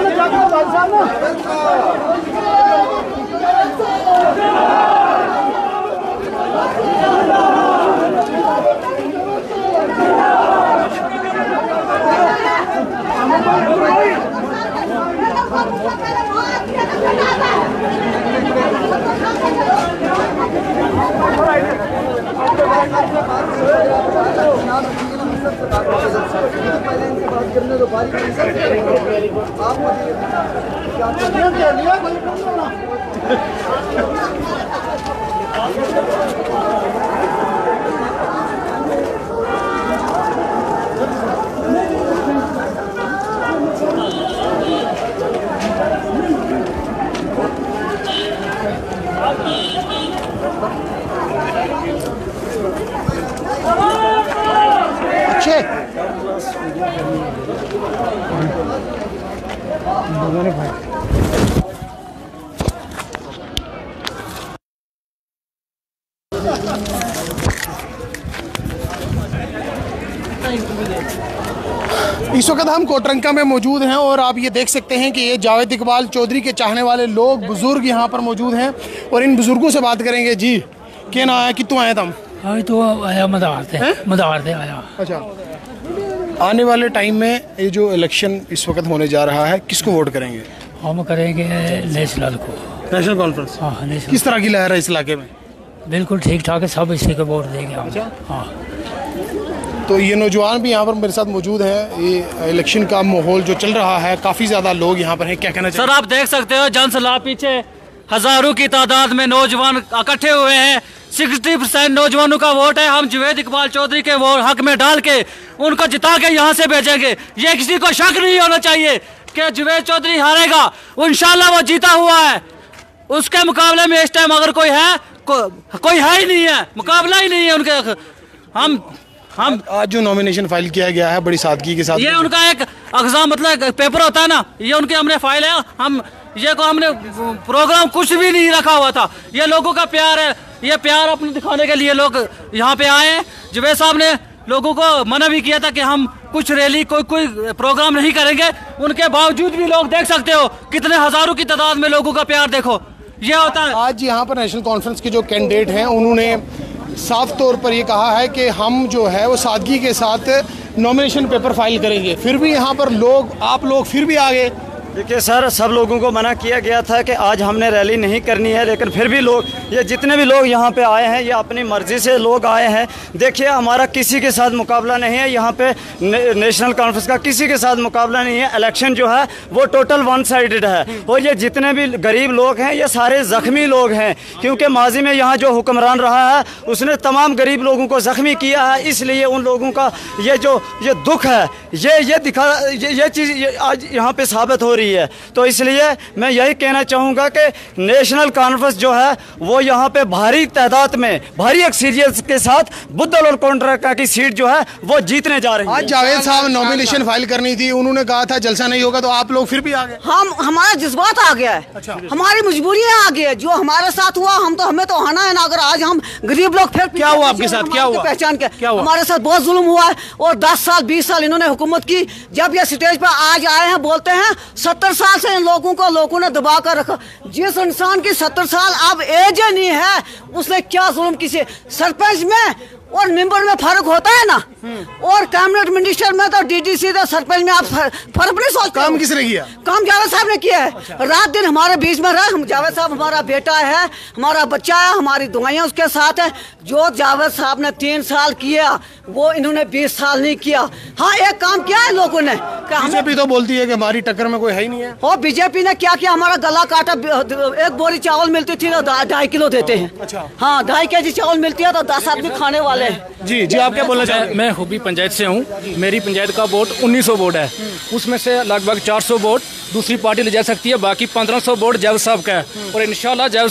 इस वक्त हम कोटरंका में मौजूद हैं और आप ये देख सकते हैं कि ये जावेद इकबाल चौधरी के चाहने वाले लोग बुजुर्ग यहाँ पर मौजूद हैं और इन बुजुर्गों से बात करेंगे। जी क्या ना आया, कितों आए तुम? अभी तो आया मदार थे आया। अच्छा, आने वाले टाइम में ये जो इलेक्शन इस वक्त होने जा रहा है, किसको वोट करेंगे? हम करेंगे नेशनल को, नेशनल कॉन्फ्रेंस। हाँ नेशनल। किस तरह की लहर है इस इलाके में? बिल्कुल ठीक ठाक है, सब इसी को वोट देंगे हम। अच्छा। हाँ तो ये नौजवान भी यहाँ पर मेरे साथ मौजूद हैं। ये इलेक्शन का माहौल जो चल रहा है, काफ़ी ज़्यादा लोग यहाँ पर हैं, क्या कहना चाहिए? सर आप देख सकते हो जनसैलाब पीछे हजारों की तादाद में नौजवान इकट्ठे हुए हैं। 60% नौजवानों का वोट है। हम जावेद इकबाल चौधरी के वोट हक में डाल के उनको जिता के यहाँ से भेजेंगे। ये किसी को शक नहीं होना चाहिए कि जावेद चौधरी हारेगा। इंशाल्लाह वो जीता हुआ है। उसके मुकाबले में इस टाइम अगर कोई है, कोई है ही नहीं है, मुकाबला ही नहीं है उनके। हम आज जो नॉमिनेशन फाइल किया गया है बड़ी सादगी के साथ, ये उनका एक एग्जाम मतलब पेपर होता है ना, ये उनके हमने फाइल है। हमने प्रोग्राम कुछ भी नहीं रखा हुआ था। ये लोगों का प्यार है, ये प्यार अपने दिखाने के लिए लोग यहाँ पे आए हैं। जावेद साहब ने लोगों को मना भी किया था कि हम कुछ रैली कोई प्रोग्राम नहीं करेंगे। उनके बावजूद भी लोग देख सकते हो कितने हजारों की तादाद में लोगों का प्यार देखो, ये होता है। आज यहाँ पर नेशनल कॉन्फ्रेंस के जो कैंडिडेट हैं उन्होंने साफ तौर पर ये कहा है कि हम जो है वो सादगी के साथ नॉमिनेशन पेपर फाइल करेंगे। फिर भी यहाँ पर आप लोग फिर भी आ गए। देखिए सर, सब लोगों को मना किया गया था कि आज हमने रैली नहीं करनी है, लेकिन फिर भी लोग, ये जितने भी लोग यहाँ पे आए हैं, ये अपनी मर्जी से लोग आए हैं। देखिए हमारा किसी के साथ मुकाबला नहीं है यहाँ पे, नेशनल कॉन्फ्रेंस का किसी के साथ मुकाबला नहीं है। इलेक्शन जो है वो टोटल वन साइडेड है और ये जितने भी गरीब लोग हैं ये सारे ज़ख्मी लोग हैं, क्योंकि माजी में यहाँ जो हुक्मरान रहा है उसने तमाम गरीब लोगों को ज़ख्मी किया है। इसलिए उन लोगों का ये दुख है, ये चीज़ आज यहाँ पे साबित हो रही है। तो इसलिए मैं यही कहना चाहूँगा कि नेशनल कॉन्फ्रेंस जो है वो यहाँ पे भारी तादाद में, भारी अक्सरियत के साथ बुद्धल और कोटरंका की सीट जो है वो जीतने जा रही है। आज जावेद साहब नॉमिनेशन फाइल करनी थी, उन्होंने कहा था जलसा नहीं होगा, तो आप लोग फिर भी आ गए। हमारा जज्बात आ गया है। अच्छा। हमारी मजबूरियाँ आ गई है। जो हमारे साथ हुआ हमें तो आना है ना। अगर आज हम गरीब लोग फिर क्या हुआ आपके साथ? क्या हुआ? पहचान क्या हुआ? हमारे साथ बहुत जुल्म हुआ है और 10 साल 20 साल इन्होंने हुकूमत की। जब ये स्टेज पर आज आए हैं बोलते हैं 70 साल से इन लोगों ने दबा कर रखा। जिस इंसान की 70 साल अब एज नहीं है, उसने क्या जुल्म किसी सरपंच में और मेंबर में फर्क होता है ना, और कैबिनेट मिनिस्टर में तो डीडीसी तो सरपंच में आप फर्क नहीं सोचते। काम किसने किया? काम जावेद साहब ने किया है। अच्छा। रात दिन हमारे बीच में रहा। हम जावेद साहब हमारा बेटा है, हमारा बच्चा है, हमारी दुआएं उसके साथ है। जो जावेद साहब ने 3 साल किया वो इन्होंने 20 साल नहीं किया। हाँ एक काम किया है लोगों ने। बीजेपी तो बोलती है कि हमारी टक्कर में कोई है ही नहीं है। और बीजेपी ने क्या किया, हमारा गला काटा। एक बोरी चावल मिलती थी तो 2.5 किलो देते हैं। अच्छा। हाँ 2.5 केजी चावल मिलती है तो 10 आदमी खाने वाले। जी आप क्या बोलना चाहते हैं? मैं हुबी पंचायत से हूँ। मेरी पंचायत का वोट 1900 वोट है। उसमें से लगभग 400 वोट दूसरी पार्टी ले जा सकती है, बाकी 1500 वोट जावेद साहब का है। और इंशाल्लाह जावेद साहब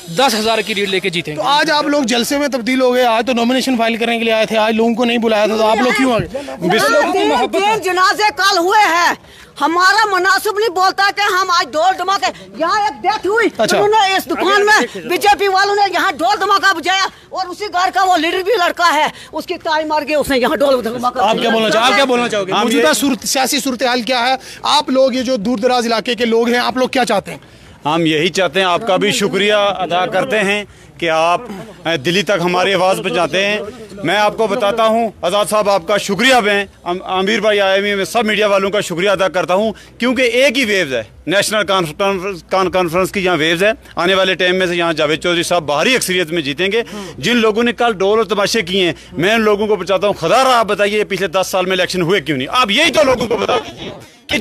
10,000 की लीड लेके जीतेंगे। तो आज आप लोग जलसे में तब्दील हो गए, आज तो नॉमिनेशन फाइल करने के लिए आए थे, आज लोगों को नहीं बुलाया था, तो आप लोग क्यों आ गए? 3 जनाजे कल हुए हैं, हमारा मुनासिब नहीं बोलता कि हम आज ढोल धमाके, यहाँ एक डेथ हुई, अच्छा। उन्होंने इस दुकान में बीजेपी वालों ने यहाँ ढोल धमाका बजाया और उसी घर का वो लीडर भी लड़का है, उसकी ताई मार गई, उसने यहाँ ढोल धमाका। आप क्या बोलना चाहोगे? मौजूदा सियासी सूरत हाल क्या है? आप लोग ये जो दूर दराज इलाके के लोग हैं, आप लोग क्या चाहते हैं? हम यही चाहते हैं, आपका भी शुक्रिया अदा करते हैं कि आप दिल्ली तक हमारी आवाज़ पहुँचाते हैं। मैं आपको बताता हूँ, आज़ाद साहब आपका शुक्रिया मैं आमिर भाई आए मैं सब मीडिया वालों का शुक्रिया अदा करता हूँ, क्योंकि एक ही वेव्स है, नेशनल कॉन्फ्रेंस की यहाँ वेव्स है। आने वाले टाइम में से यहाँ जावेद चौधरी साहब बाहरी अक्सरियत में जीतेंगे। जिन लोगों ने कल ढोल और तमाशे किए हैं, मैं उन लोगोों को बताता हूँ, खुदा रहा आप बताइए पिछले 10 साल में इलेक्शन हुए क्यों नहीं? आप यही तो लोगों को बता दीजिए कि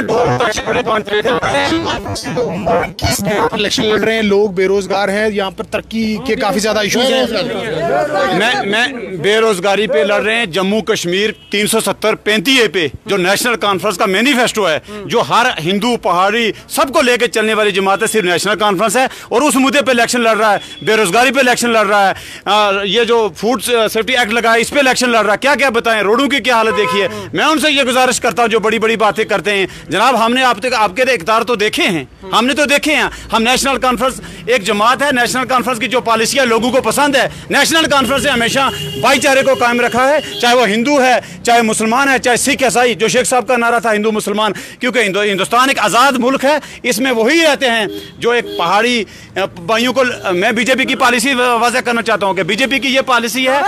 इलेक्शन लड़ रहे हैं लोग, बेरोजगार हैं, यहाँ पर तरक्की के काफी ज्यादा इश्यूज हैं। मैं बेरोजगारी पे लड़ रहे हैं, जम्मू कश्मीर 370-35A पे जो नेशनल कॉन्फ्रेंस का मैनिफेस्टो है, जो हर हिंदू पहाड़ी सबको लेके चलने वाली जमात है, सिर्फ नेशनल कॉन्फ्रेंस है, और उस मुद्दे पे इलेक्शन लड़ रहा है। बेरोजगारी पे इलेक्शन लड़ रहा है, ये जो फूड सेफ्टी एक्ट लगा है इस पे इलेक्शन लड़ रहा है। क्या क्या बताएं, रोडों की क्या हालत देखिए। मैं उनसे ये गुजारिश करता हूँ जो बड़ी बड़ी बातें करते हैं, जनाब हमने आपके इक़्तिदार तो देखे हैं, हमने तो देखे हैं। हम नेशनल कॉन्फ्रेंस एक जमात है, नेशनल कॉन्फ्रेंस की जो पॉलिसियां लोगों को पसंद है, नेशनल कॉन्फ्रेंस ने हमेशा भाईचारे को कायम रखा है, चाहे वो हिंदू है, चाहे मुसलमान है, चाहे सिख ईसाई। जो शेख साहब का नारा था हिंदू मुसलमान, क्योंकि हिंदुस्तान एक आज़ाद मुल्क है, इसमें वही रहते हैं जो एक पहाड़ी भाइयों को। मैं बीजेपी की पॉलिसी वाज़ेह करना चाहता हूँ कि बीजेपी की ये पॉलिसी है,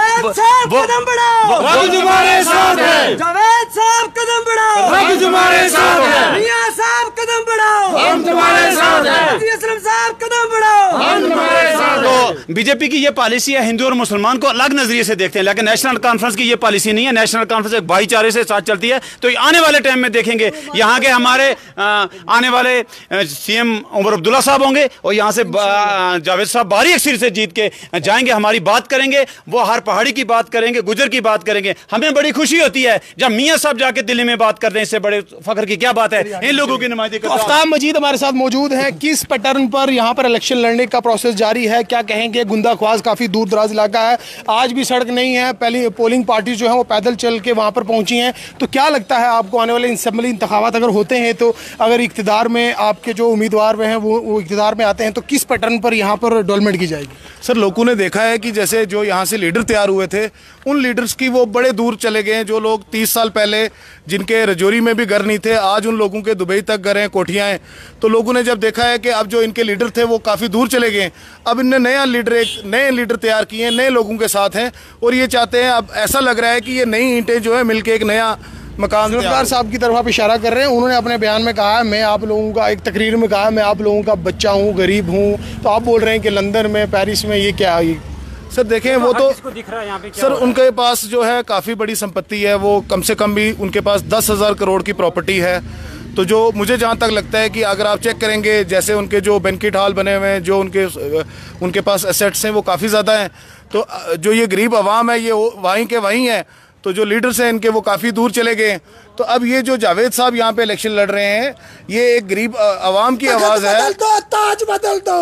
तो बीजेपी की ये पॉलिसी है, हिंदू और मुसलमान को अलग नजरिए से देखते हैं, लेकिन नेशनल कॉन्फ्रेंस की ये पॉलिसी नहीं है। नेशनल कॉन्फ्रेंस एक भाईचारे से साथ चलती है। तो आने वाले टाइम में देखेंगे यहाँ के हमारे आने वाले सीएम उमर अब्दुल्ला साहब होंगे, और यहाँ से जावेद साहब बारी अक्सर से जीत के जाएंगे, हमारी बात करेंगे, वो हर पहाड़ी की बात करेंगे, गुजर की बात करेंगे। हमें बड़ी खुशी होती है जब मियाँ साहब जाके दिल्ली में बात करते हैं, इससे बड़े फख्र की क्या बात है। इन लोगों की नुमाइंदगी आफ्ताब मजीद हमारे साथ मौजूद हैं। किस पैटर्न पर यहाँ पर इलेक्शन लड़ने का प्रोसेस जारी है, क्या कहेंगे? गुंदा ख्वास काफी दूर दराज इलाका है, आज भी सड़क नहीं है, पहली पोलिंग पार्टी जो है वो पैदल चल के वहाँ पर पहुंची हैं। तो क्या लगता है आपको आने वाले असेंबली इंतखाबात अगर होते हैं, तो अगर इक़्तिदार में आपके जो उम्मीदवार हैं वो इक़्तिदार में आते हैं, तो किस पैटर्न पर यहाँ पर डेवलपमेंट की जाएगी? सर, लोगों ने देखा है कि जैसे जो यहाँ से लीडर तैयार हुए थे, उन लीडर्स की वो बड़े दूर चले गए हैं। जो लोग 30 साल पहले जिनके रजौरी में भी घर नहीं थे, आज उन लोगों के दुबई तक घर हैं, कोठियाँ हैं। तो लोगों ने जब देखा है कि अब जो इनके लीडर थे वो काफ़ी दूर चले गए, अब इनने एक नए लीडर तैयार किए हैं, नए लोगों के साथ हैं, और ये चाहते हैं, अब ऐसा लग रहा है कि ये नई ईंटें जो है मिलके एक नया मकान। जुल्फ़िकार साहब की तरफ आप इशारा कर रहे हैं, उन्होंने अपने बयान में कहा है, मैं आप लोगों का एक तकरीर में कहा है, मैं आप लोगों का बच्चा हूँ, गरीब हूँ। तो आप बोल रहे हैं कि लंदन में, पेरिस में, ये क्या है? सर देखें, वो तो सर उनके पास जो है काफ़ी बड़ी संपत्ति है, वो कम से कम भी उनके पास 10,000 करोड़ की प्रॉपर्टी है। तो जो मुझे जहाँ तक लगता है कि अगर आप चेक करेंगे, जैसे उनके जो बैंकेट हॉल बने हुए हैं, जो उनके पास एसेट्स हैं वो काफ़ी ज़्यादा हैं। तो जो ये गरीब आवाम है ये वहीं के वहीं है, तो जो लीडर्स हैं इनके वो काफ़ी दूर चले गए। तो अब ये जो जावेद साहब यहाँ पे इलेक्शन लड़ रहे हैं, ये एक गरीब आवाम की आवाज़ है। बदल दो, ताज बदल दो,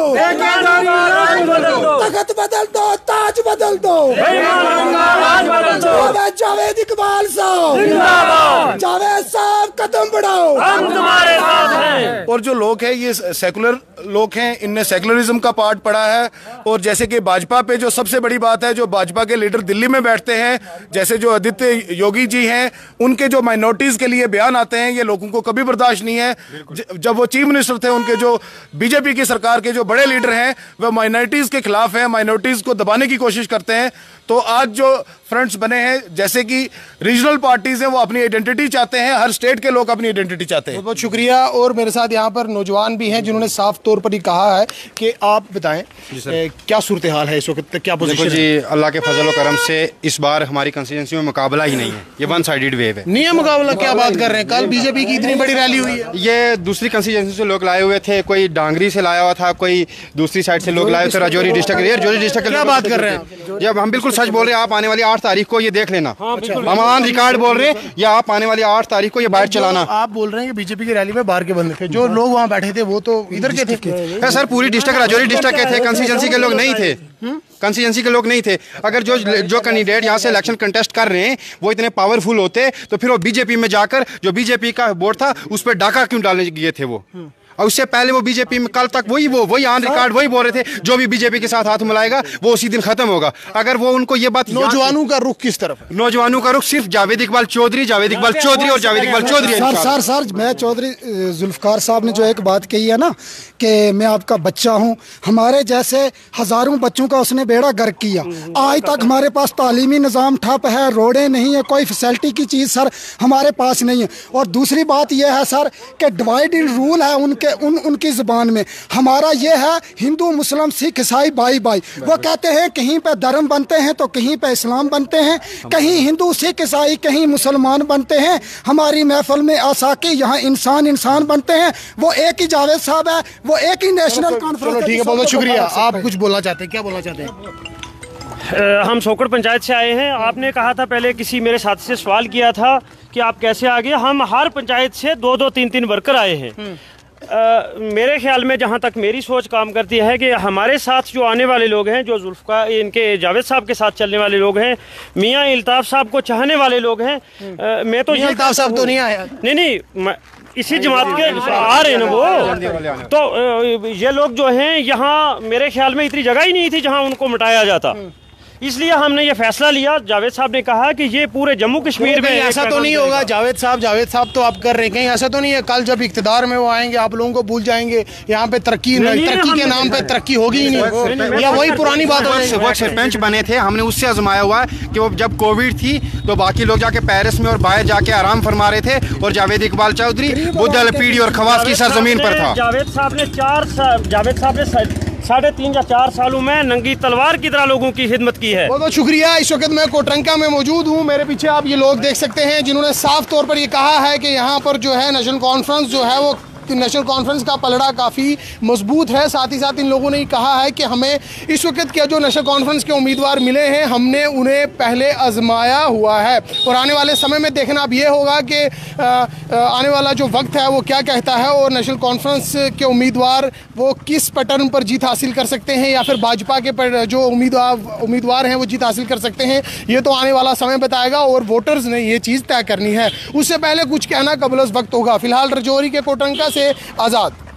तख्त बदल दो, ताज बदल दो, जावेद इकबाल साहब, जावेद साहब कदम बढ़ाओ, हम तुम्हारे साथ हैं। और जो लोग हैं ये सेकुलर लोग हैं, इनने सेकुलरिज्म का पार्ट पढ़ा है। और जैसे कि भाजपा पे जो सबसे बड़ी बात है, जो भाजपा के लीडर दिल्ली में बैठते हैं, जैसे जो आदित्य योगी जी हैं, उनके जो माइनॉरिटीज के लिए बयान आते हैं, ये लोगों को कभी बर्दाश्त नहीं है। जब वो चीफ मिनिस्टर थे, उनके जो बीजेपी की सरकार के जो बड़े लीडर हैं वह माइनॉरिटीज के खिलाफ हैं, माइनॉरिटीज को दबाने की कोशिश करते हैं। तो आज जो फ्रंट्स बने हैं, जैसे कि रीजनल पार्टीज हैं, वो अपनी आइडेंटिटी चाहते हैं, हर स्टेट के लोग अपनी आइडेंटिटी चाहते हैं। बहुत शुक्रिया। और मेरे साथ यहाँ पर नौजवान भी हैं जिन्होंने साफ तौर पर ही कहा है कि आप बताएं क्या सूरत हाल है इस वक्त, क्या पोजीशन जी? अल्लाह के फजल करम से इस बार हमारी कंस्टिट्यूंसी में मुकाबला ही नहीं है, ये वन साइडेड वेव है। नहीं है मुकाबला? क्या बात कर रहे हैं, कल बीजेपी की इतनी बड़ी रैली हुई है। ये दूसरी कंस्टिट्यूंसी से लोग लाए हुए थे, कोई डांगरी से लाया हुआ था, कोई दूसरी साइड से लोग लाए थे, राजौरी डिस्ट्रिक्ट। क्या बात कर रहे हैं? जब हम बिल्कुल सच बोल रहे हैं, आप आने वाली 8 तारीख को ये देख लेना, हम ऑन रिकॉर्ड बोल रहे हैं, या आप आने वाली 8 तारीख को ये बाइट चलाना। आप बोल रहे हैं कि बीजेपी की रैली में बाहर के बंदे थे, जो लोग वहाँ बैठे थे वो तो इधर के थे। सर पूरी डिस्ट्रिक्ट राजौरी डिस्ट्रिक्ट के थे, कंस्टिट्यूंसी के लोग नहीं थे, कंस्टिट्यूंसी के लोग नहीं थे। अगर जो कैंडिडेट यहाँ से इलेक्शन कंटेस्ट कर रहे हैं वो इतने पावरफुल होते तो फिर वो बीजेपी में जाकर जो बीजेपी का वोट था उस पर डाका क्यों डालने गए थे वो? और उससे पहले वो बीजेपी में कल तक वही ऑन रिकॉर्ड वही बोल रहे थे, जो भी बीजेपी के साथ हाथ मिलाएगा वो उसी दिन खत्म होगा। अगर वो उनको ये बात, नौजवानों का रुख किस तरफ? नौजवानों का रुख सिर्फ जावेद इकबाल चौधरी और जावेद इकबाल चौधरी। सर मैं चौधरी जुल्फकार साहब ने जो एक बात कही है ना कि मैं आपका बच्चा हूँ, हमारे जैसे हजारों बच्चों का उसने बेड़ा गर्क किया। आज तक हमारे पास तालीमी निज़ाम ठप है, रोडें नहीं है, कोई फैसिलिटी की चीज़ सर हमारे पास नहीं है। और दूसरी बात यह है सर कि डिवाइड एंड रूल है उनकी ज़ुबान में। हमारा ये है हिंदू मुस्लिम सिख ईसाई भाई भाई। वो कहते हैं कहीं पे धर्म बनते हैं तो कहीं पे इस्लाम बनते हैं, कहीं हिंदू सिख ईसाई कहीं मुसलमान बनते हैं। हमारी महफिल में आसा कि यहाँ इंसान बनते हैं। वो एक ही जावेद साहब है, वो एक ही नेशनल कॉन्फ्रेंस। ठीक है, बहुत बहुत शुक्रिया। आप कुछ बोलना चाहते हैं, क्या बोलना चाहते हैं? हम सोकड़ पंचायत से आए हैं। आपने कहा था पहले, किसी मेरे साथी से सवाल किया था कि आप कैसे आ गए। हम हर पंचायत से 2-2, 3-3 वर्कर आए हैं। मेरे ख्याल में जहाँ तक मेरी सोच काम करती है कि हमारे साथ जो आने वाले लोग हैं, जो जुल्फ़िकार इनके जावेद साहब के साथ चलने वाले लोग हैं, मियाँ इल्ताफ़ साहब को चाहने वाले लोग हैं। मैं तो इल्ताफ़ साहब तो नहीं आया, नहीं इसी जमात के आ रहे हैं ना वो। तो ये लोग जो हैं यहाँ, मेरे ख्याल में इतनी जगह ही नहीं थी जहाँ उनको मिटाया जाता, इसलिए हमने ये फैसला लिया। जावेद साहब ने कहा कि ये पूरे जम्मू कश्मीर में ऐसा तो नहीं होगा। जावेद साहब तो आप कर रहे हैं, कहीं ऐसा तो नहीं है कल जब इख्तिदार में वो आएंगे आप लोगों को भूल जाएंगे, यहाँ पे तरक्की के नाम पे तरक्की होगी ही नहीं, या वही पुरानी बात हो। वो सरपंच बने थे, हमने उससे आजमाया हुआ है कि वो जब कोविड थी तो बाकी लोग जाके पेरिस में और बाहर जाके आराम फरमा रहे थे, और जावेद इकबाल चौधरी बुद्धल पीढ़ी और खवास की सरजमीन पर था। जावेद साहब ने 3.5 या 4 सालों में नंगी तलवार की तरह लोगों की खिदमत की है। बहुत बहुत शुक्रिया। इस वक्त मैं कोटरंका में मौजूद हूँ। मेरे पीछे आप ये लोग देख सकते हैं जिन्होंने साफ तौर पर ये कहा है कि यहाँ पर जो है नेशनल कॉन्फ्रेंस जो है वो नेशनल कॉन्फ्रेंस का पलड़ा काफ़ी मजबूत है। साथ ही साथ इन लोगों ने कहा है कि हमें इस वक्त के जो नेशनल कॉन्फ्रेंस के उम्मीदवार मिले हैं हमने उन्हें पहले आजमाया हुआ है, और आने वाले समय में देखना अब ये होगा कि आने वाला जो वक्त है वो क्या कहता है, और नेशनल कॉन्फ्रेंस के उम्मीदवार वो किस पैटर्न पर जीत हासिल कर सकते हैं, या फिर भाजपा के जो उम्मीदवार हैं वो जीत हासिल कर सकते हैं। ये तो आने वाला समय बताएगा, और वोटर्स ने ये चीज़ तय करनी है। उससे पहले कुछ कहना कबल वक्त होगा। फिलहाल राजौरी के कोटरंका से आज़ाद।